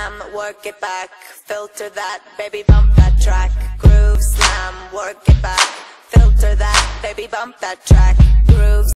slam, work it back, filter that, baby bump that track. Groove slam, work it back, filter that, baby bump that track. Groove